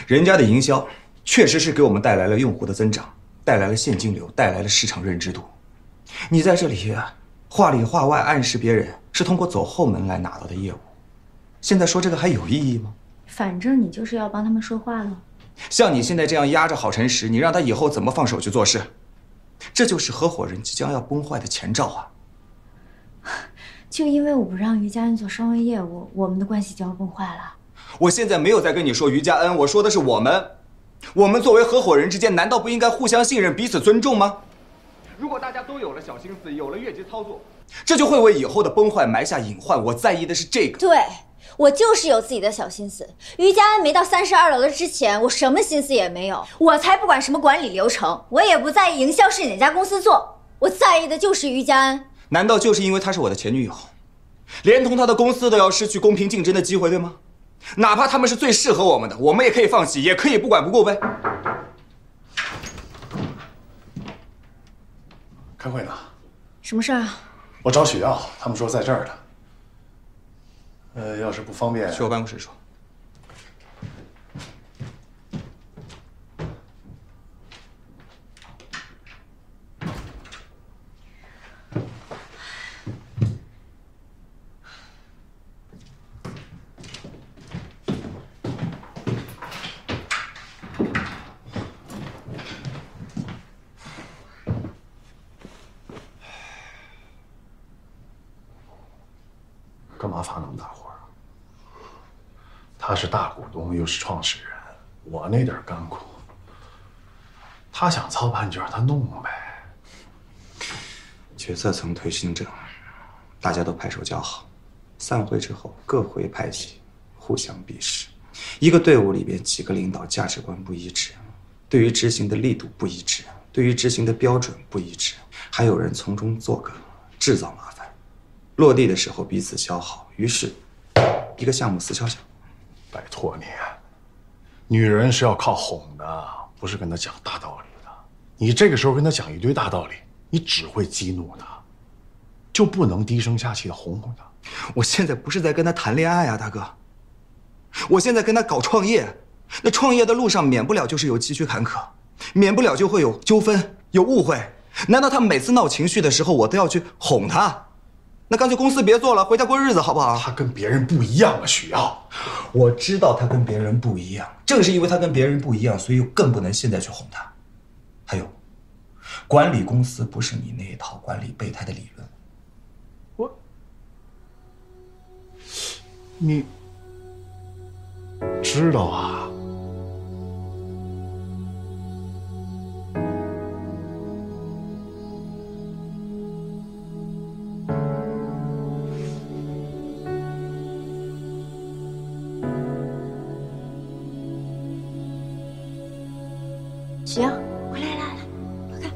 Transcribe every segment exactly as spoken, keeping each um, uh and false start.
人家的营销确实是给我们带来了用户的增长，带来了现金流，带来了市场认知度。你在这里话里话外暗示别人是通过走后门来拿到的业务，现在说这个还有意义吗？ 反正你就是要帮他们说话了。 像你现在这样压着郝晨石，你让他以后怎么放手去做事？这就是合伙人即将要崩坏的前兆啊！ 就因为我不让于家恩做双微业务，我们的关系就要崩坏了。 我现在没有在跟你说于家恩，我说的是我们。我们作为合伙人之间，难道不应该互相信任、彼此尊重吗？如果大家都有了小心思，有了越级操作，这就会为以后的崩坏埋下隐患。我在意的是这个。 对，我就是有自己的小心思。于家恩没到三十二楼的之前，我什么心思也没有。我才不管什么管理流程，我也不在意营销是哪家公司做，我在意的就是于家恩。 难道就是因为她是我的前女友，连同她的公司都要失去公平竞争的机会，对吗？哪怕他们是最适合我们的，我们也可以放弃，也可以不管不顾呗。 开会呢？ 什么事儿啊？ 我找许耀，他们说在这儿呢。呃，要是不方便， 去我办公室说。 干嘛发那么大火啊？他是大股东，又是创始人，我那点干苦，他想操盘就让他弄呗。 决策层推新政，大家都拍手叫好。散会之后，各回派系，互相鄙视。一个队伍里边几个领导价值观不一致，对于执行的力度不一致，对于执行的标准不一致，还有人从中作梗，制造麻烦。落地的时候彼此消耗，于是一个项目死翘翘。 拜托你，女人是要靠哄的，不是跟她讲大道理的。你这个时候跟她讲一堆大道理，你只会激怒她，就不能低声下气的哄哄她。 我现在不是在跟她谈恋爱啊，大哥，我现在跟她搞创业。那创业的路上免不了就是有崎岖坎坷，免不了就会有纠纷、有误会。难道她每次闹情绪的时候，我都要去哄她？那干脆公司别做了，回家过日子好不好？ 他跟别人不一样啊，许耀。 我知道他跟别人不一样，正是因为他跟别人不一样，所以更不能现在去哄他。还有，管理公司不是你那一套管理备胎的理论。 我，你知道啊？ 许耀，快来来来，快看！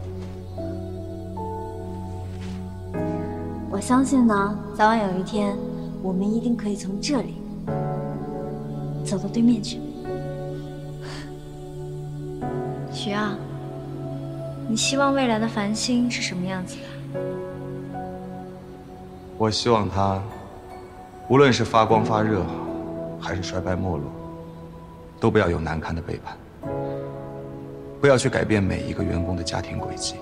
我相信呢，早晚有一天，我们一定可以从这里走到对面去。许耀，你希望未来的繁星是什么样子的？ 我希望他，无论是发光发热，还是衰败没落，都不要有难堪的背叛。不要去改变每一个员工的家庭轨迹，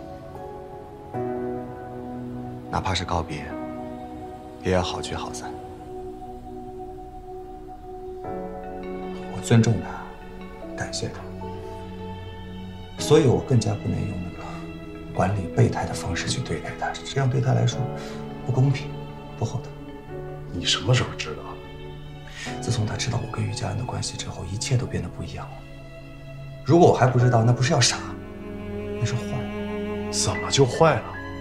哪怕是告别，也要好聚好散。我尊重他，感谢他，所以我更加不能用那个管理备胎的方式去对待他，这样对他来说不公平、不厚道。 你什么时候知道？ 自从他知道我跟于家恩的关系之后，一切都变得不一样了。如果我还不知道，那不是要傻，那是坏。 怎么就坏了？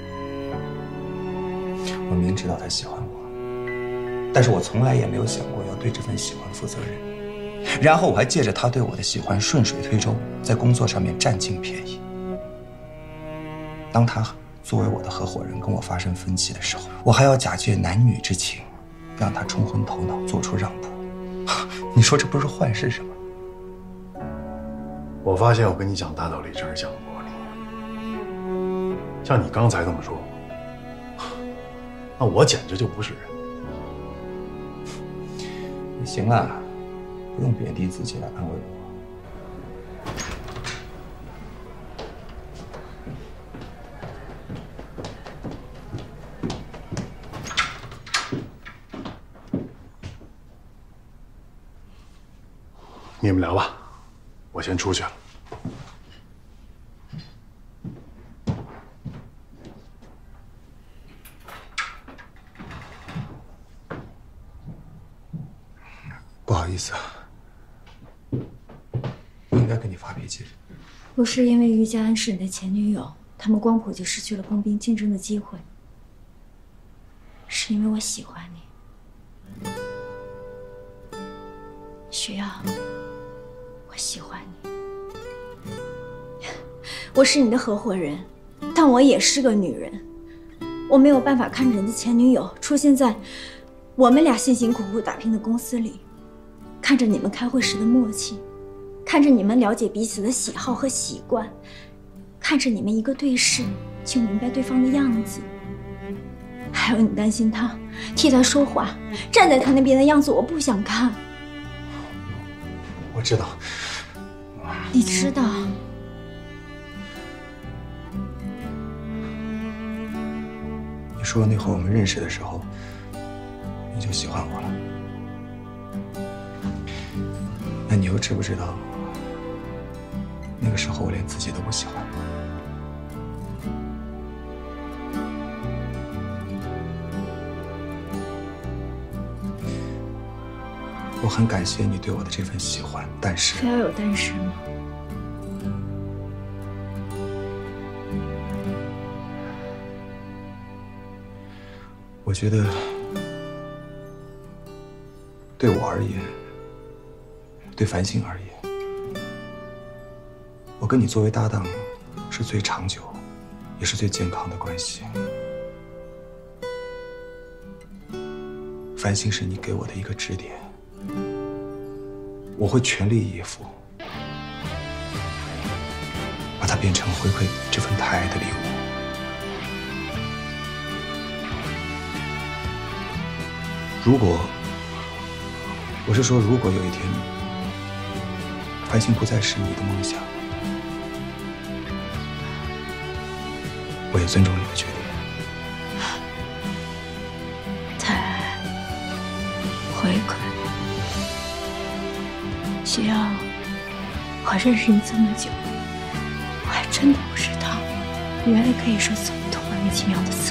我明知道他喜欢我，但是我从来也没有想过要对这份喜欢负责任。然后我还借着他对我的喜欢顺水推舟，在工作上面占尽便宜。当他作为我的合伙人跟我发生分歧的时候，我还要假借男女之情，让他冲昏头脑，做出让步。你说这不是坏事是吗？ 我发现我跟你讲大道理真是讲不过你。像你刚才这么说，那我简直就不是人。 你行了，不用贬低自己来安慰我。 你们聊吧，我先出去了。 不好意思，不应该跟你发脾气。 不是因为于家安是你的前女友，他们光谱就失去了碰冰竞争的机会，是因为我喜欢你，雪瑶，我喜欢你。我是你的合伙人，但我也是个女人，我没有办法看着你的前女友出现在我们俩辛辛苦苦打拼的公司里。看着你们开会时的默契，看着你们了解彼此的喜好和习惯，看着你们一个对视就明白对方的样子，还有你担心他，替他说话，站在他那边的样子，我不想看。 我知道， 你知道。 你说那会儿我们认识的时候，你就喜欢我了。那你又知不知道，那个时候我连自己都不喜欢。我很感谢你对我的这份喜欢，但是非要有但是吗？ 我觉得对我而言，对繁星而言，我跟你作为搭档是最长久，也是最健康的关系。繁星是你给我的一个支点，我会全力以赴，把它变成回馈这份太爱的礼物。如果，我是说，如果有一天，繁星不再是你的梦想，我也尊重你的决定。 太爱，回馈，雪瑶，我认识你这么久，我还真的不知道，你原来可以说这么多莫名其妙的词。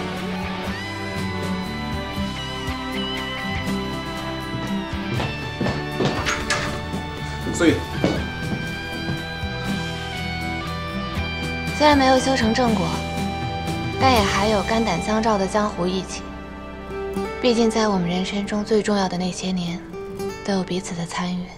所以， 虽然没有修成正果，但也还有肝胆相照的江湖义气。毕竟在我们人生中最重要的那些年，都有彼此的参与。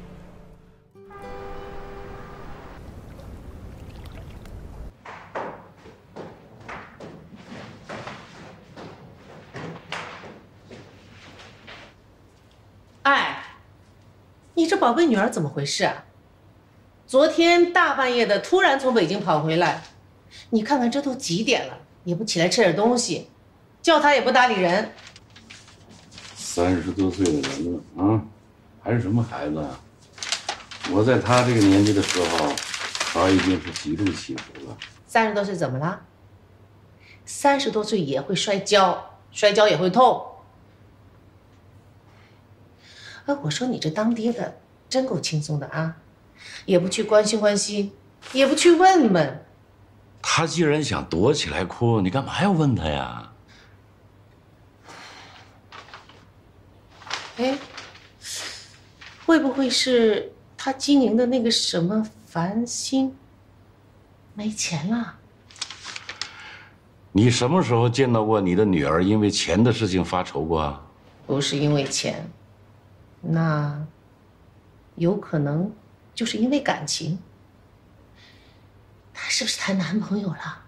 哎。你这宝贝女儿怎么回事啊？昨天大半夜的突然从北京跑回来，你看看这都几点了，也不起来吃点东西，叫她也不搭理人。 三十多岁的人了啊，还是什么孩子啊？我在他这个年纪的时候，他已经是极度起伏了。 三十多岁怎么了？三十多岁也会摔跤，摔跤也会痛。哎，我说你这当爹的真够轻松的啊，也不去关心关心，也不去问问。 他既然想躲起来哭，你干嘛要问他呀？ 哎，会不会是他经营的那个什么繁星没钱了？ 你什么时候见到过你的女儿因为钱的事情发愁过啊？ 不是因为钱。那有可能就是因为感情，她是不是谈男朋友了？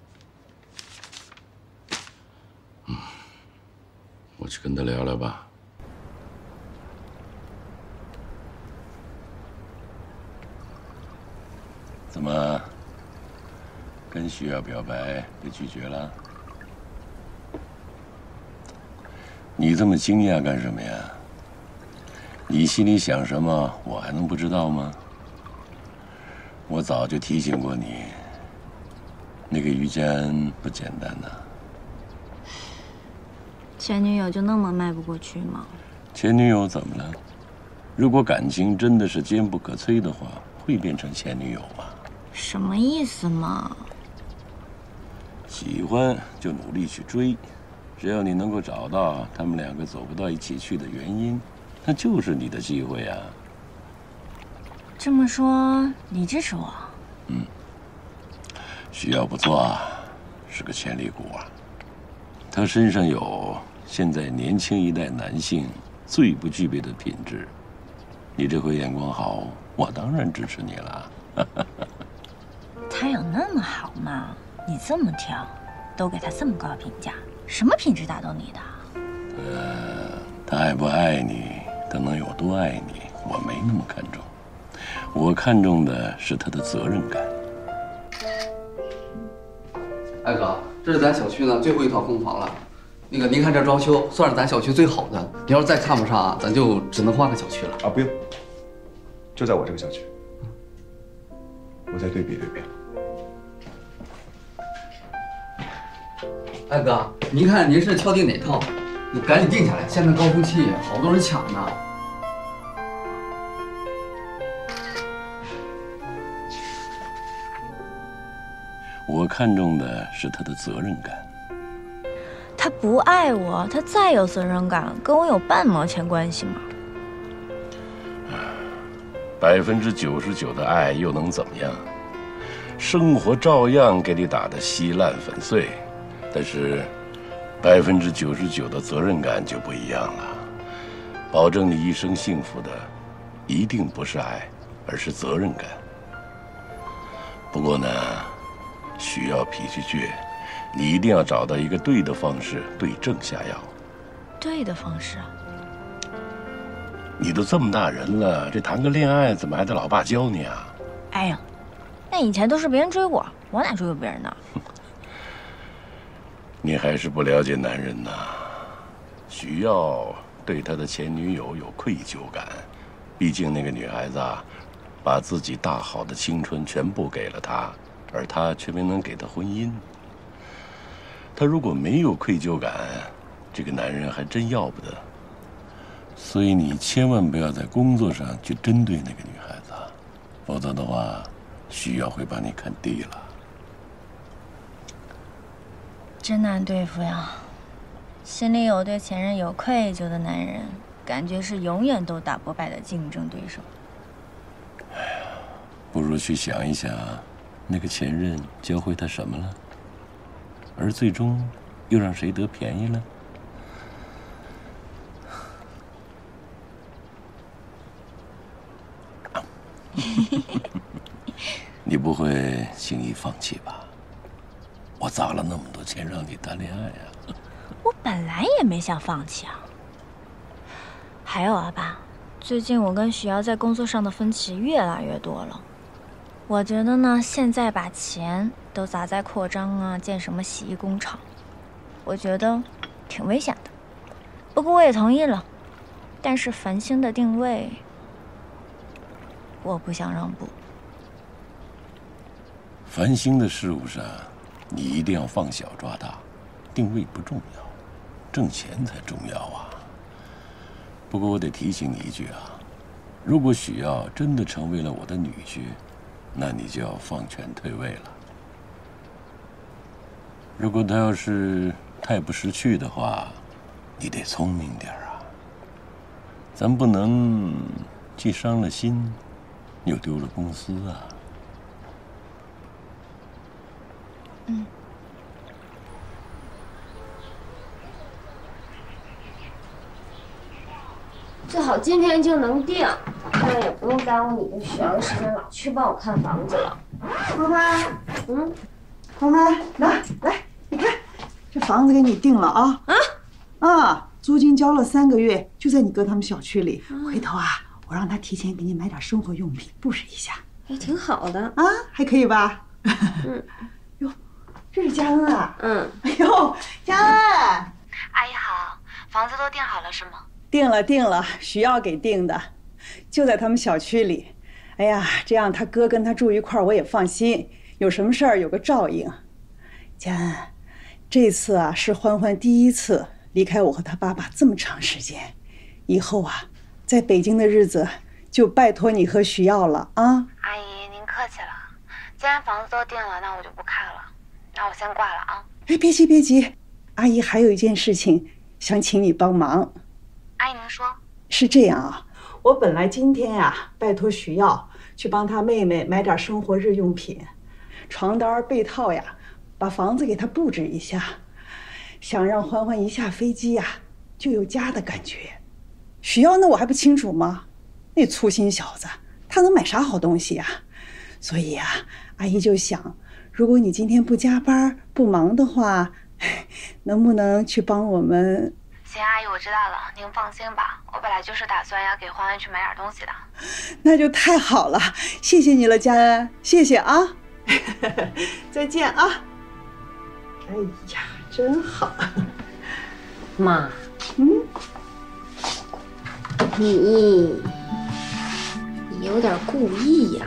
嗯，我去跟他聊聊吧。怎么，跟徐瑶表白被拒绝了？你这么惊讶干什么呀？你心里想什么，我还能不知道吗？我早就提醒过你，那个于家安不简单呐。 前女友就那么迈不过去吗？ 前女友怎么了？ 如果感情真的是坚不可摧的话，会变成前女友吗？ 什么意思嘛？ 喜欢就努力去追，只要你能够找到他们两个走不到一起去的原因，那就是你的机会啊。 这么说，你支持我？ 嗯，许耀不错啊，是个潜力股啊。他身上有现在年轻一代男性最不具备的品质。你这回眼光好，我当然支持你了。 他有那么好吗？你这么挑，都给他这么高评价，什么品质打动你的？ 呃，他爱不爱你，他能有多爱你，我没那么看重。我看重的是他的责任感。 艾哥，这是咱小区呢最后一套空房了。那个您看这装修算是咱小区最好的，你要是再看不上啊，咱就只能换个小区了。 啊，不用，就在我这个小区。我再对比对比。 艾哥，您看您是敲定哪套？你赶紧定下来，现在高峰期，好多人抢呢。 我看重的是他的责任感。 他不爱我，他再有责任感，跟我有半毛钱关系吗？ 百分之九十九的爱又能怎么样？生活照样给你打得稀烂粉碎，但是百分之九十九的责任感就不一样了。保证你一生幸福的，一定不是爱，而是责任感。不过呢，许耀脾气倔，你一定要找到一个对的方式对症下药。 对的方式啊？ 你都这么大人了，这谈个恋爱怎么还得老爸教你啊？ 哎呀，那以前都是别人追我，我哪追过别人呢？ 你还是不了解男人呐。许耀对他的前女友有愧疚感，毕竟那个女孩子啊，把自己大好的青春全部给了他，而他却没能给她婚姻。他如果没有愧疚感，这个男人还真要不得。所以你千万不要在工作上去针对那个女孩子，否则的话，许耀会把你看低了。 真难对付呀！心里有对前任有愧疚的男人，感觉是永远都打不败的竞争对手。 哎呀，不如去想一想，那个前任教会他什么了，而最终又让谁得便宜了？你不会轻易放弃吧？我砸了那么多钱让你谈恋爱啊！ 我本来也没想放弃啊。还有啊，爸，最近我跟许瑶在工作上的分歧越来越多了。我觉得呢，现在把钱都砸在扩张啊，建什么洗衣工厂，我觉得挺危险的。不过我也同意了，但是繁星的定位，我不想让步。 繁星的事物上，你一定要放小抓大，定位不重要，挣钱才重要啊。不过我得提醒你一句啊，如果许耀真的成为了我的女婿，那你就要放权退位了。如果他要是太不识趣的话，你得聪明点啊。咱不能既伤了心，又丢了公司啊。 嗯。 最好今天就能定，这样也不用耽误你跟许阳的时间老去帮我看房子了。 欢欢， 嗯， 欢欢，来来，你看，这房子给你定了啊啊啊！租金交了三个月，就在你哥他们小区里。嗯、回头啊，我让他提前给你买点生活用品，布置一下。 也挺好的啊，还可以吧？ 嗯， 哟，这是佳恩啊。 嗯， 哎呦，佳恩， 阿姨好，房子都定好了是吗？ 定了定了，许耀给定的，就在他们小区里。哎呀，这样他哥跟他住一块儿，我也放心，有什么事儿有个照应。佳恩，这次啊是欢欢第一次离开我和他爸爸这么长时间，以后啊在北京的日子就拜托你和徐耀了啊！ 阿姨，您客气了。既然房子都定了，那我就不看了。那我先挂了啊。 哎，别急别急，阿姨还有一件事情想请你帮忙。 阿姨您说。 是这样啊，我本来今天呀、啊、拜托徐耀去帮他妹妹买点生活日用品，床单被套呀，把房子给他布置一下，想让欢欢一下飞机呀就有家的感觉。徐耀那我还不清楚吗？那粗心小子，他能买啥好东西呀？所以啊，阿姨就想，如果你今天不加班不忙的话，能不能去帮我们？ 行，阿姨，我知道了，您放心吧。我本来就是打算要给欢欢去买点东西的。 那就太好了，谢谢你了，佳恩，谢谢啊。再见啊。哎呀，真好。 妈， 嗯， 你你有点故意呀。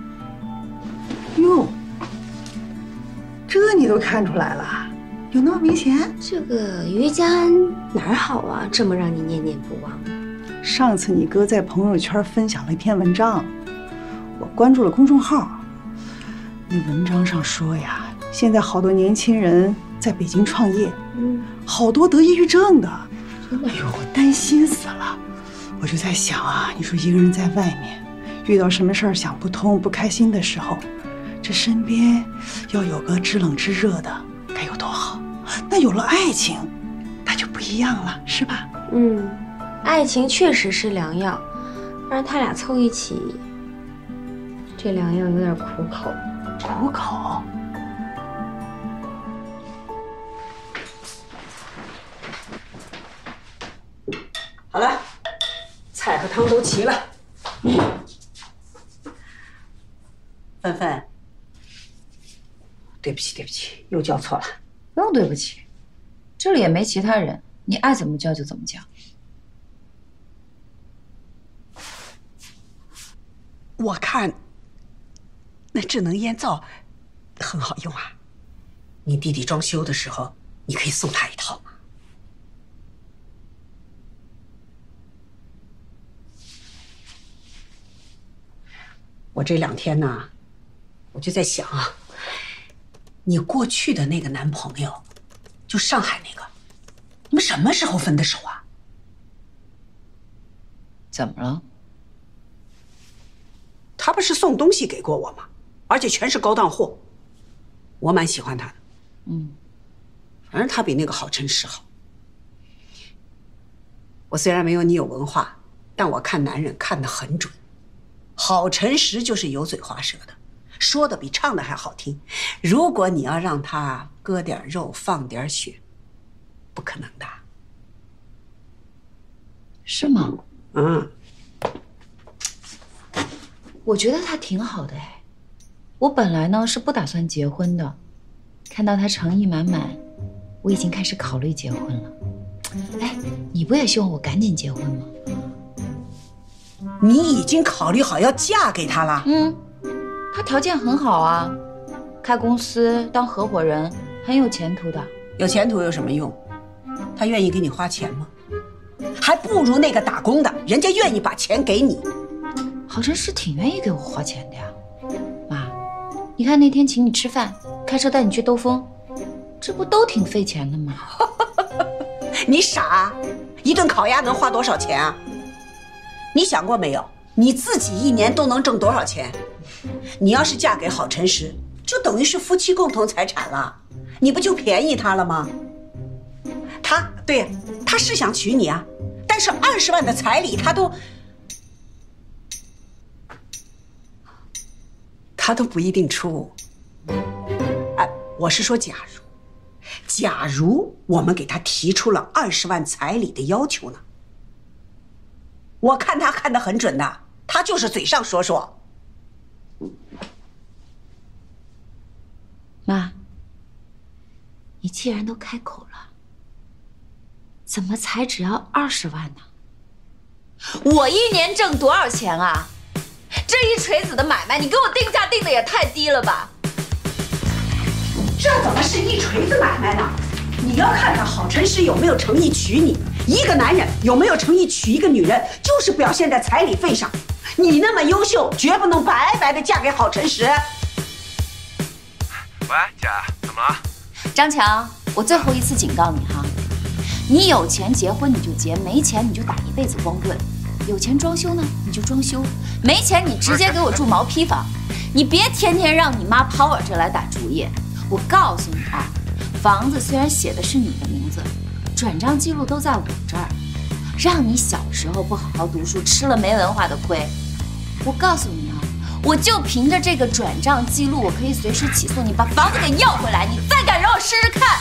哟，这你都看出来了，有那么明显？ 这个于家安哪儿好啊，这么让你念念不忘？ 上次你哥在朋友圈分享了一篇文章，我关注了公众号。那文章上说呀，现在好多年轻人在北京创业，嗯，好多得抑郁症的。哎呦，我担心死了。我就在想啊，你说一个人在外面，遇到什么事儿想不通、不开心的时候，这身边要有个知冷知热的，该有多好。那有了爱情，那就不一样了，是吧？ 嗯，爱情确实是良药，但是他俩凑一起，这良药有点苦口。 苦口？好了，菜和汤都齐了。芬芬，对不起，对不起，又叫错了。 不用对不起，这里也没其他人，你爱怎么叫就怎么叫。 我看那智能烟皂很好用啊，你弟弟装修的时候，你可以送他一套嘛。我这两天呢，我就在想啊，你过去的那个男朋友，就上海那个，你们什么时候分的手啊？ 怎么了？ 他不是送东西给过我吗？而且全是高档货，我蛮喜欢他的。嗯，反正他比那个郝晨实好。我虽然没有你有文化，但我看男人看得很准。郝晨实就是油嘴滑舌的，说的比唱的还好听。如果你要让他割点肉放点血，不可能的。 是吗？ 嗯。 我觉得他挺好的哎。我本来呢是不打算结婚的，看到他诚意满满，我已经开始考虑结婚了。哎，你不也希望我赶紧结婚吗？ 你已经考虑好要嫁给他了？ 嗯，他条件很好啊，开公司当合伙人，很有前途的。 有前途有什么用？他愿意给你花钱吗？还不如那个打工的，人家愿意把钱给你。 郝晨是挺愿意给我花钱的呀，妈，你看那天请你吃饭，开车带你去兜风，这不都挺费钱的吗？ 你傻？一顿烤鸭能花多少钱啊？你想过没有？你自己一年都能挣多少钱？你要是嫁给郝晨实，就等于是夫妻共同财产了，你不就便宜他了吗？他，对呀，他是想娶你啊，但是二十万的彩礼他都。他都不一定出。哎，我是说，假如，假如我们给他提出了二十万彩礼的要求呢？我看他看得很准的，他就是嘴上说说。 妈，你既然都开口了，怎么才只要二十万呢？我一年挣多少钱啊？这一锤子的买卖，你给我定价定的也太低了吧？ 这怎么是一锤子买卖呢？你要看看郝晨实有没有诚意娶你， 一个男人有没有诚意娶一个女人，就是表现在彩礼费上。你那么优秀，绝不能白白的嫁给郝晨石。 喂，姐，怎么了？ 张强，我最后一次警告你哈，你有钱结婚你就结，没钱你就打一辈子光棍。有钱装修呢你就装修，没钱你直接给我住毛坯房。你别天天让你妈跑我这来打主意。我告诉你啊，房子虽然写的是你的名字，转账记录都在我这儿。让你小时候不好好读书，吃了没文化的亏。我告诉你啊，我就凭着这个转账记录，我可以随时起诉你，把房子给要回来。你再敢让我试试看！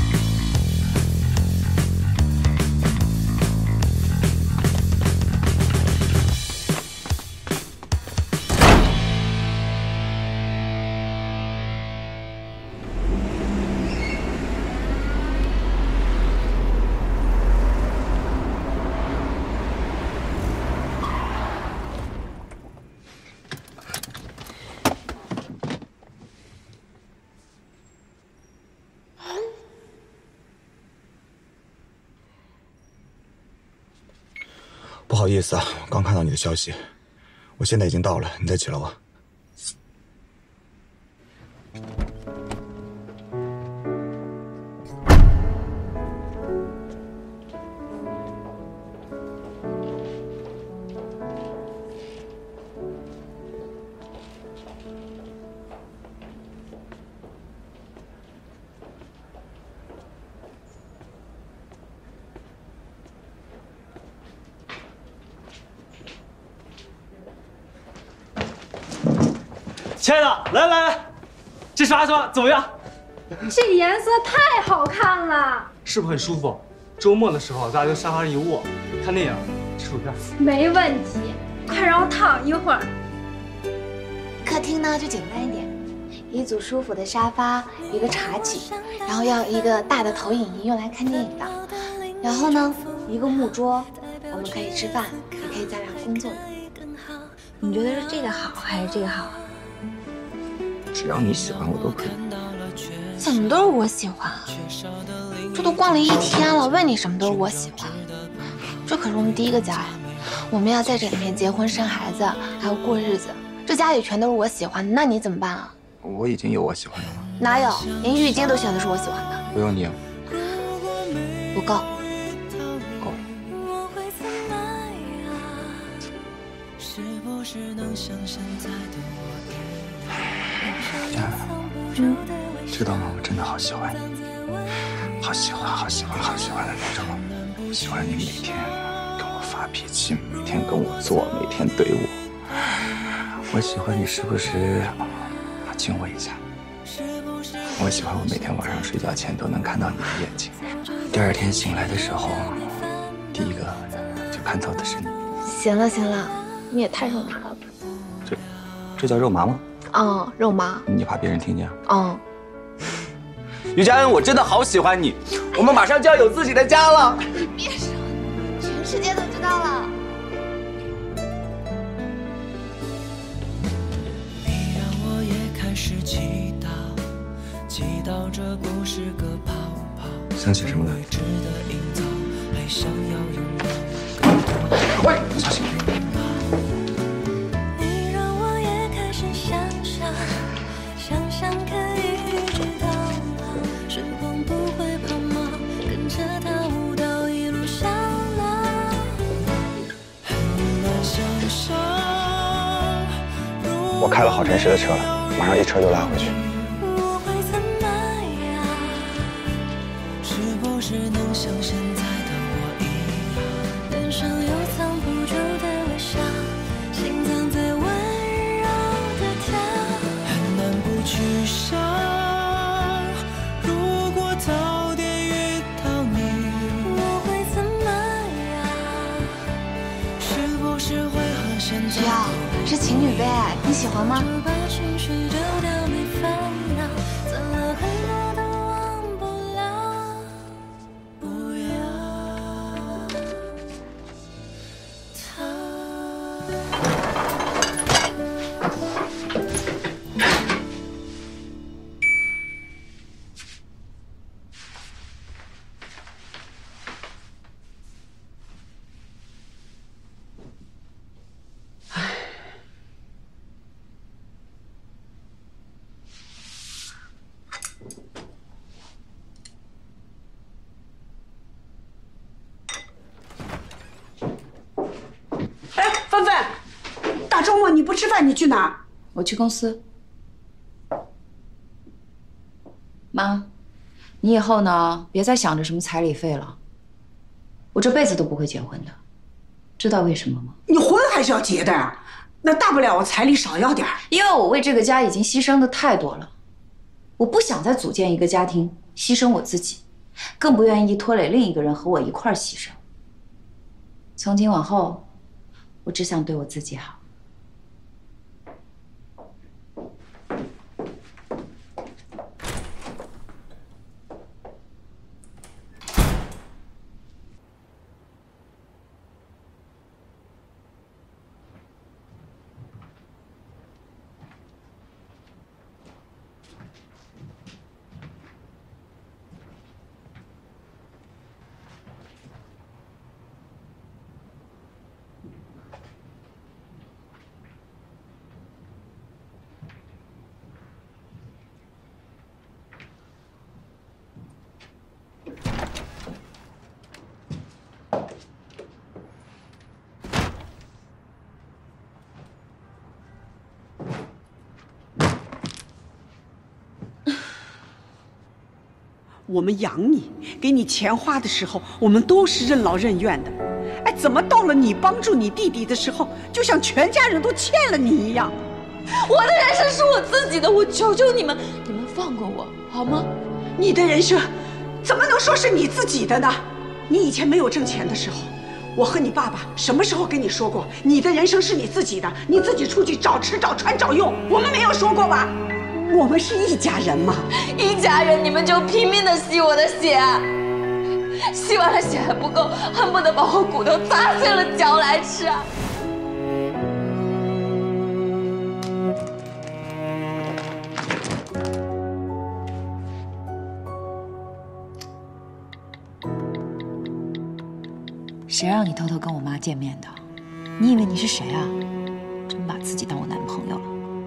不好意思啊，刚看到你的消息，我现在已经到了，你再起了吧。 亲爱的，来来来，这刷刷怎么样？ 这颜色太好看了， 是不是很舒服？周末的时候，大家就沙发上一窝，看电影，吃薯片。 没问题，快让我躺一会儿。 客厅呢就简单一点，一组舒服的沙发，一个茶几，然后要一个大的投影仪用来看电影的，然后呢一个木桌，我们可以吃饭，也可以在那工作。 你觉得是这个好还是这个好？ 只要你喜欢，我都可以。 怎么都是我喜欢啊？这都逛了一天了，问你什么都是我喜欢。这可是我们第一个家呀，我们要在这里面结婚生孩子，还要过日子，这家里全都是我喜欢的，那你怎么办啊？ 我已经有我喜欢的了。 哪有？连浴巾都选的是我喜欢的。 不用你了。 不够。 够了。佳， 嗯， 知道吗？我真的好喜欢你，好喜欢，好喜欢，好喜欢的那种。喜欢你每天跟我发脾气，每天跟我作，每天怼我。我喜欢你时不时亲我一下。我喜欢我每天晚上睡觉前都能看到你的眼睛。第二天醒来的时候，第一个就看到的是你。 行了行了，你也太肉麻了吧？ 这这叫肉麻吗？ 嗯，肉麻。 你怕别人听见？ 嗯。 于佳恩，我真的好喜欢你，我们马上就要有自己的家了。 你别说，全世界都知道了。 你让我也开始祈祷，祈祷这故事个泡泡。 想起什么来？喂，小心！ 你让我也开始想象，想象可以知道吗？时光不会跑吗？跟着他舞蹈一路上来，很难想象。 我开了郝晨石的车了，马上一车就拉回去。 我会怎么样？是不是能像现在的我一样，脸上有藏不住的微笑，心脏在温柔的跳，很难不去想。如果早点遇到你，我会怎么样？是不是会和现在？ 需要是情侣杯，你喜欢吗？ 把情绪丢掉没烦恼，攒了很多都忘不了。不要他。 不吃饭，你去哪儿？ 我去公司。妈，你以后呢，别再想着什么彩礼费了。我这辈子都不会结婚的，知道为什么吗？ 你婚还是要结的啊，那大不了我彩礼少要点儿。 因为我为这个家已经牺牲的太多了，我不想再组建一个家庭，牺牲我自己，更不愿意拖累另一个人和我一块儿牺牲。从今往后，我只想对我自己好。 我们养你，给你钱花的时候，我们都是任劳任怨的。哎，怎么到了你帮助你弟弟的时候，就像全家人都欠了你一样？ 我的人生是我自己的，我求求你们，你们放过我好吗？ 你的人生怎么能说是你自己的呢？你以前没有挣钱的时候，我和你爸爸什么时候跟你说过，你的人生是你自己的，你自己出去找吃找穿找用，我们没有说过吧？我们是一家人嘛， 一家人你们就拼命的吸我的血，吸完了血还不够，恨不得把我骨头砸碎了嚼来吃啊！ 谁让你偷偷跟我妈见面的？你以为你是谁啊？真把自己当我男朋友了。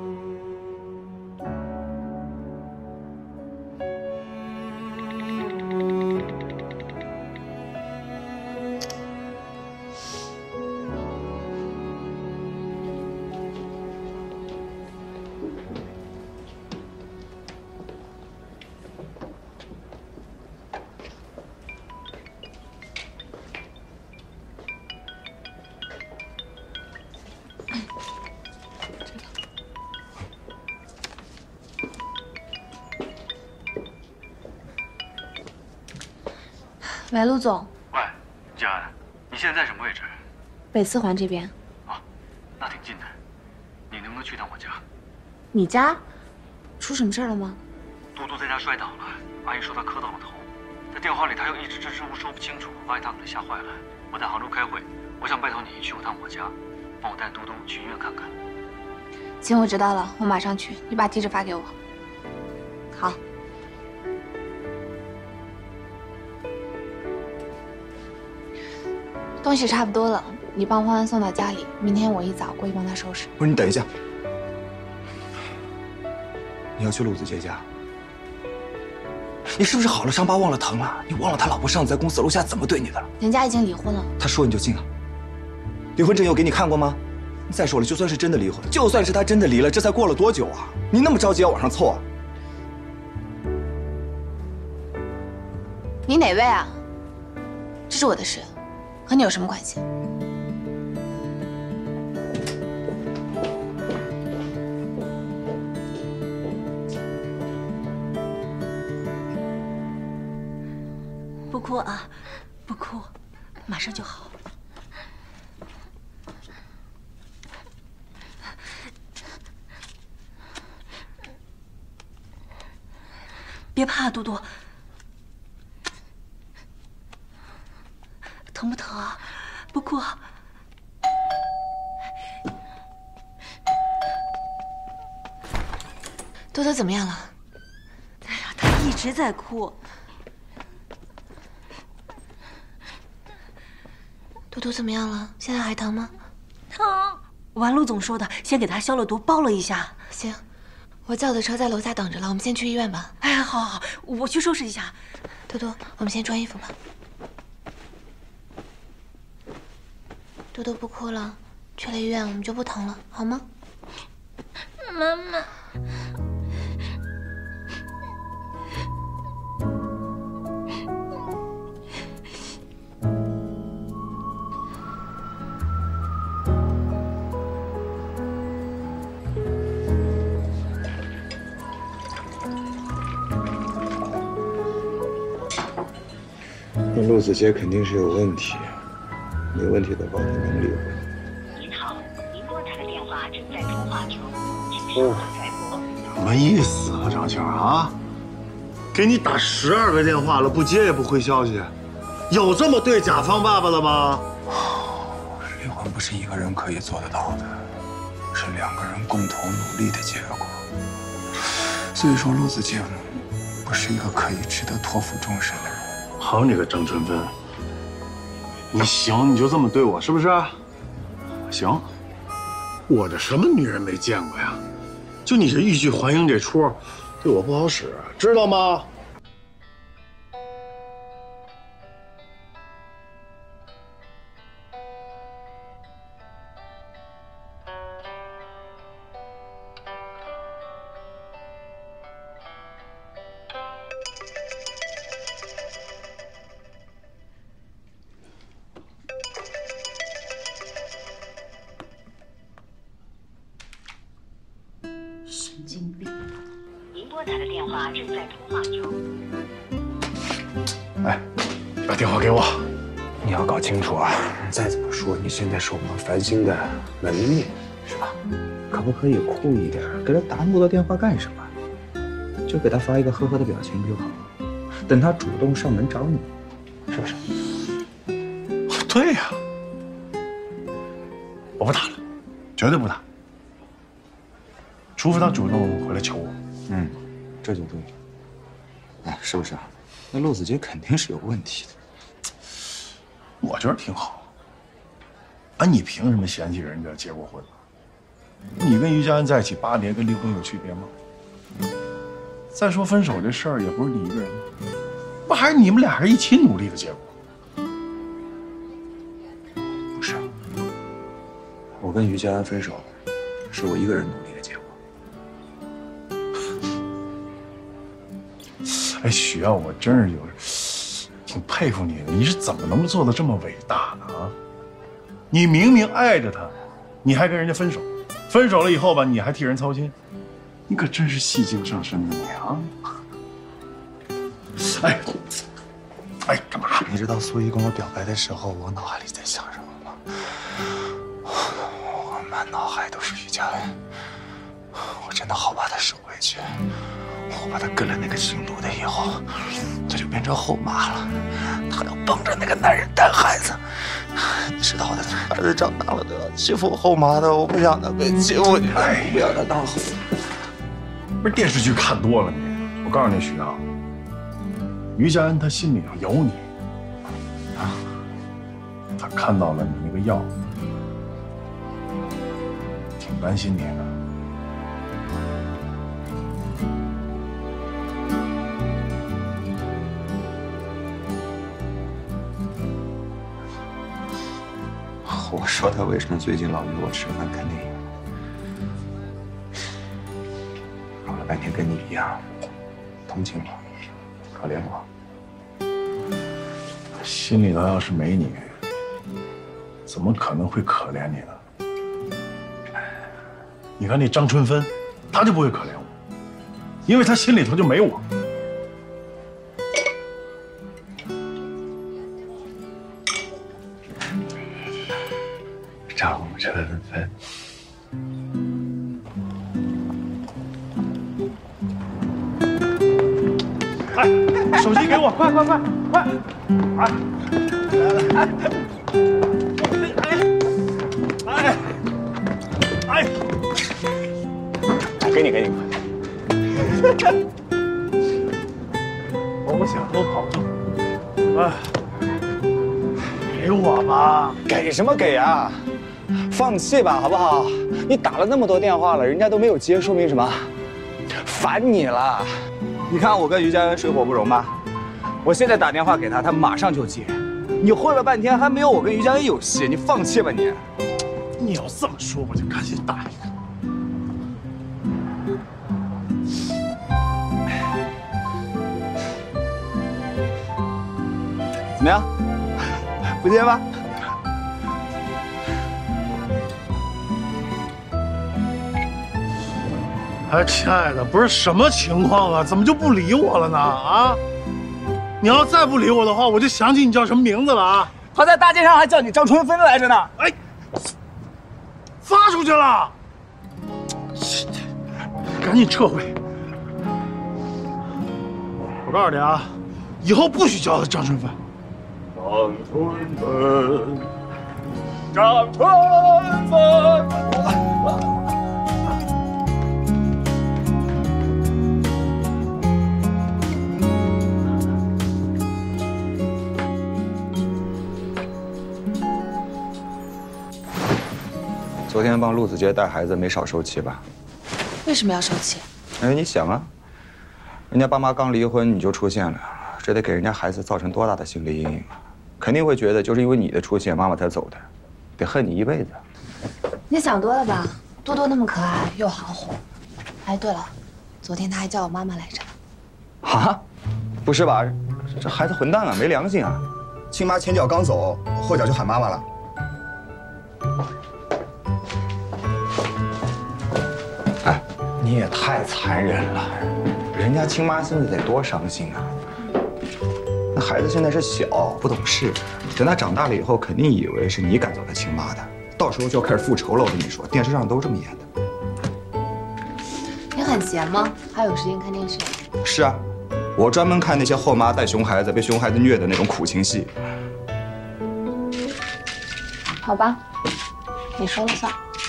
喂，陆总。 喂，佳安，你现在在什么位置？ 北四环这边。 啊，那挺近的。你能不能去趟我家？ 你家？出什么事儿了吗？ 嘟嘟在家摔倒了，阿姨说她磕到了头。在电话里，她又一直支支吾吾说不清楚，把你他可能吓坏了。我在杭州开会，我想拜托你去我趟我家，帮我带嘟嘟去医院看看。 行，我知道了，我马上去。你把地址发给我。好。东西差不多了，你帮欢欢送到家里，明天我一早过去帮他收拾。 不是，你等一下，你要去陆子杰家？你是不是好了伤疤忘了疼了？你忘了他老婆上次在公司楼下怎么对你的了？ 人家已经离婚了。 他说你就信了？离婚证有给你看过吗？再说了，就算是真的离婚，就算是他真的离了，这才过了多久啊？你那么着急要往上凑啊？ 你哪位啊？这是我的事。和你有什么关系？ 不哭啊，不哭，马上就好。别怕，嘟嘟。疼不疼啊？不哭。 多多怎么样了？ 哎呀，他一直在哭。 多多怎么样了？现在还疼吗？ 疼。王陆总说的，先给他消了毒，包了一下。 行，我叫的车在楼下等着了，我们先去医院吧。 哎，好好好，我去收拾一下。 多多，我们先穿衣服吧。多多不哭了，去了医院我们就不疼了，好吗？ 妈妈。 那陆子杰肯定是有问题，没问题的话，他能离婚。 您好，您拨打的电话正在通话中，请稍哦后再拨。 什么意思啊，张庆啊？给你打十二个电话了，不接也不回消息，有这么对甲方爸爸的吗？ 离婚不是一个人可以做得到的，是两个人共同努力的结果。所以说，陆子健不是一个可以值得托付终身的人。 好你个张春芬，你行你就这么对我是不是？行，我这什么女人没见过呀？就你这欲拒还迎这出，对我不好使，知道吗？ 神经病！您拨打的电话正在通话中。 哎，把电话给我。 你要搞清楚啊！再怎么说，你现在是我们繁星的门面，是吧？可不可以酷一点？给他打那么多电话干什么？就给他发一个呵呵的表情就好，等他主动上门找你，是不是？ 对呀，我不打了，绝对不打。除非他主动回来求我。 嗯，这就对了。哎，是不是啊？那陆子杰肯定是有问题的。 我觉得挺好。啊，你凭什么嫌弃人家结过婚？你跟于佳恩在一起八年，跟离婚有区别吗？再说分手这事儿也不是你一个人，不还是你们俩人一起努力的结果？ 不是，我跟于佳恩分手，是我一个人努力的结果。 哎，许耀，我真是有挺佩服你的，你是怎么能够做的这么伟大的啊？你明明爱着他，你还跟人家分手，分手了以后吧，你还替人操心，你可真是戏精上身的你啊！哎，哎，干嘛？ 你知道苏怡跟我表白的时候，我脑海里在想什么吗？我满脑海都是于佳恩，我真的好把她收回去。我把她跟了那个姓陆的以后，这就变成后妈了。她要帮着那个男人带孩子。你知道的，孩子长大了都要欺负后妈的，我不想她被欺负，你不要她当后。 不是电视剧看多了你？我告诉你，许阳，于佳恩她心里头有你啊，她看到了你那个药，挺担心你的。 我说他为什么最近老约我吃饭看电影？搞了半天跟你一样，同情我，可怜我。 心里头要是没你，怎么可能会可怜你呢？你看那张春芬，她就不会可怜我，因为她心里头就没我。 张春芬， 哎，手机给我，快快快快！哎，来来，哎哎哎，给你给你，我不想多跑了，哎，给我吧。 给什么给啊？放弃吧，好不好？你打了那么多电话了，人家都没有接，说明什么？烦你了。你看我跟于佳恩水火不容吧？我现在打电话给他，他马上就接。你混了半天还没有我跟于佳恩有戏，你放弃吧你。 你要这么说，我就赶紧打一个。 怎么样？不接吧？ 哎，亲爱的，不是什么情况啊？怎么就不理我了呢？啊！你要再不理我的话，我就想起你叫什么名字了啊！ 他在大街上还叫你张春芬来着呢。 哎，发出去了，赶紧撤回！我告诉你啊，以后不许叫他张春芬。 张春芬，张春芬。 昨天帮陆子杰带孩子没少受气吧？ 为什么要受气？ 哎，你想啊，人家爸妈刚离婚你就出现了，这得给人家孩子造成多大的心理阴影啊！肯定会觉得就是因为你的出现，妈妈才走的，得恨你一辈子。 你想多了吧？多多那么可爱又好哄。哎，对了，昨天他还叫我妈妈来着。 啊？不是吧？这孩子混蛋啊，没良心啊！ 亲妈前脚刚走，后脚就喊妈妈了。 哎，你也太残忍了，人家亲妈现在得多伤心啊！那孩子现在是小，不懂事，等他长大了以后，肯定以为是你赶走他亲妈的，到时候就要开始复仇了。我跟你说，电视上都这么演的。 你很闲吗？还有时间看电视？ 是啊，我专门看那些后妈带熊孩子被熊孩子虐的那种苦情戏。 好吧，你说了算。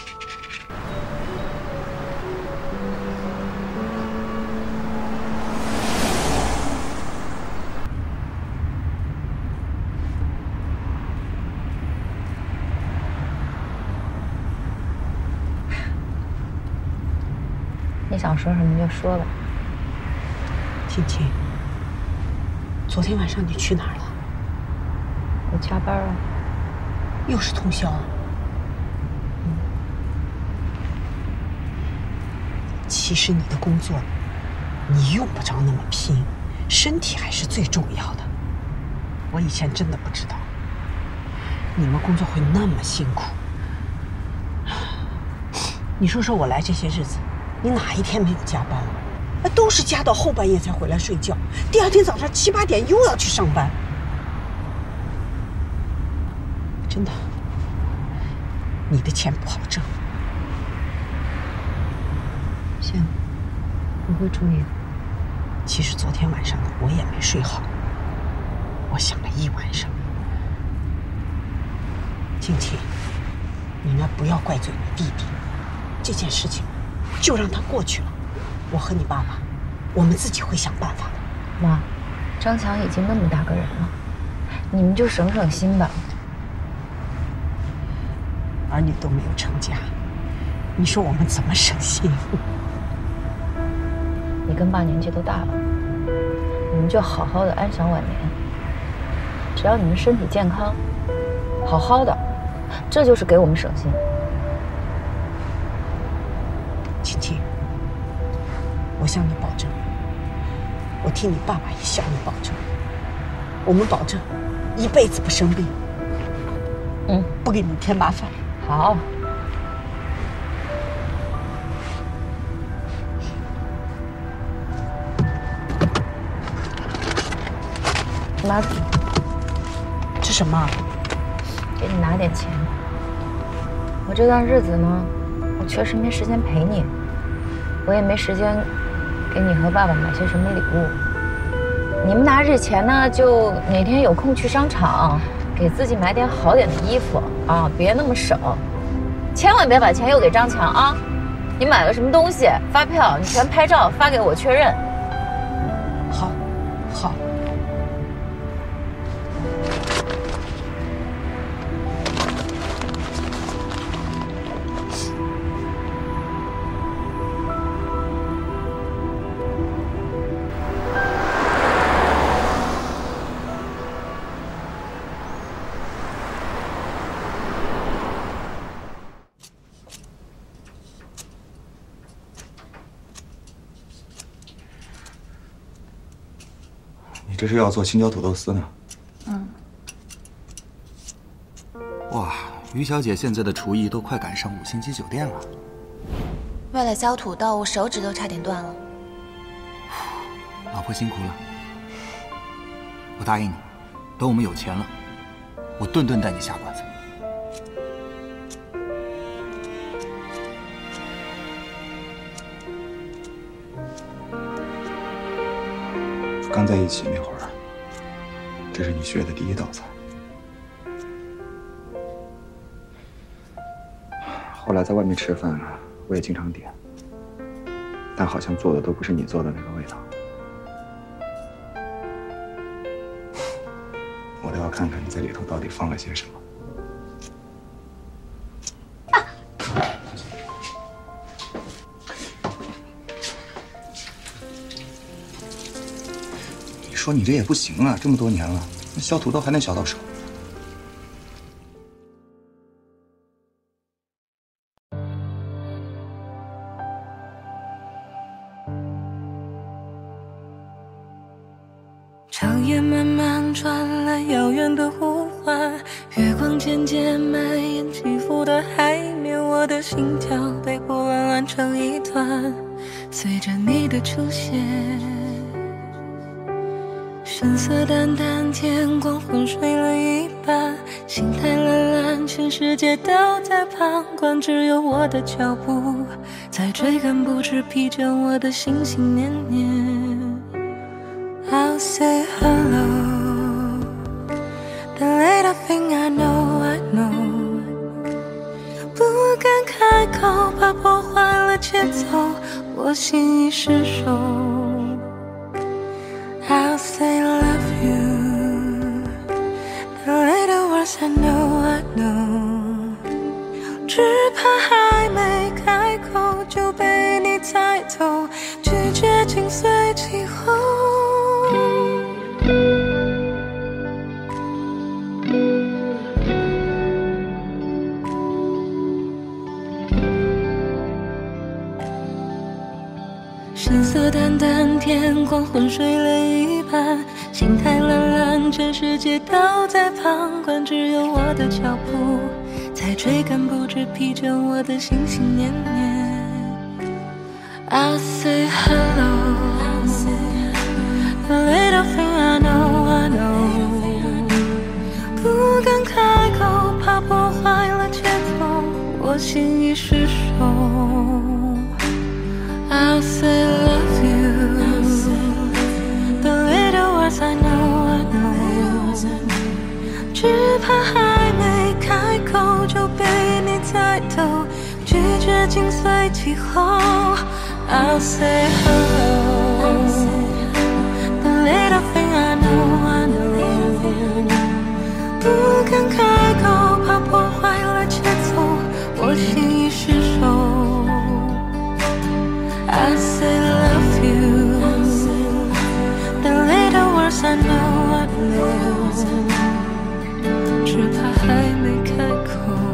你想说什么就说吧。 青青，昨天晚上你去哪儿了？ 我加班了。 又是通宵啊？嗯。其实你的工作，你用不着那么拼，身体还是最重要的。我以前真的不知道，你们工作会那么辛苦。你说说我来这些日子。你哪一天没有加班了？都是加到后半夜才回来睡觉，第二天早上七八点又要去上班。真的，你的钱不好挣。 行，我会注意的。 其实昨天晚上呢，我也没睡好，我想了一晚上。静静，你呢不要怪罪你弟弟，这件事情。就让它过去了，我和你爸爸，我们自己会想办法的。 妈，张强已经那么大个人了，你们就省省心吧。 儿女都没有成家，你说我们怎么省心？ 你跟爸年纪都大了，你们就好好的安享晚年。只要你们身体健康，好好的，这就是给我们省心。 青青，我向你保证，我替你爸爸也向你保证，我们保证一辈子不生病， 嗯， 不给你添麻烦。 好。妈， 这什么？ 给你拿点钱。我这段日子呢，我确实没时间陪你，我也没时间给你和爸爸买些什么礼物。你们拿这钱呢，就哪天有空去商场，给自己买点好点的衣服啊，别那么省，千万别把钱又给张强啊！你买了什么东西，发票你全拍照发给我确认。 好，好。 你这是要做青椒土豆丝呢？ 嗯， 于小姐现在的厨艺都快赶上五星级酒店了。 为了削土豆，我手指都差点断了。 老婆辛苦了。我答应你，等我们有钱了，我顿顿带你下馆子。 刚在一起那会儿，这是你学的第一道菜。后来在外面吃饭，我也经常点，但好像做的都不是你做的那个味道。我都要看看你在里头到底放了些什么。你说你这也不行啊，这么多年了，那削土豆还能削到手？ 长夜慢慢传来遥远的呼唤，月光渐渐蔓延，起伏的海面，我的心跳被波澜乱成一团。随着你的出现，神色淡淡，天光昏睡了一半，心太蓝蓝，全世界都在旁观，只有我的脚步在追赶不知疲倦我的心心念念。I'll say hello, the little thing I know, I know. 不敢开口，怕破坏了节奏，我心已失守。I'll say love you, the little words I know, I know. 只怕还没开口就被你猜透，拒绝紧随其后。神色淡淡，天光昏睡了一半，心太蓝蓝，全世界都在旁观，只有我的脚步在追赶不知疲倦我的心心念念。I'll say hello, the little thing I know, I know. 不敢开口，怕破坏了节奏，我心已失守。I'll say love you, the little words I know, I know. 只怕还没开口就被你猜透，拒绝紧随其后。I'll say hello, the little thing I know, I know. 不敢开口，怕破坏了节奏，我心已失守。I say love you, the little words I know, I know. 只怕还没开口。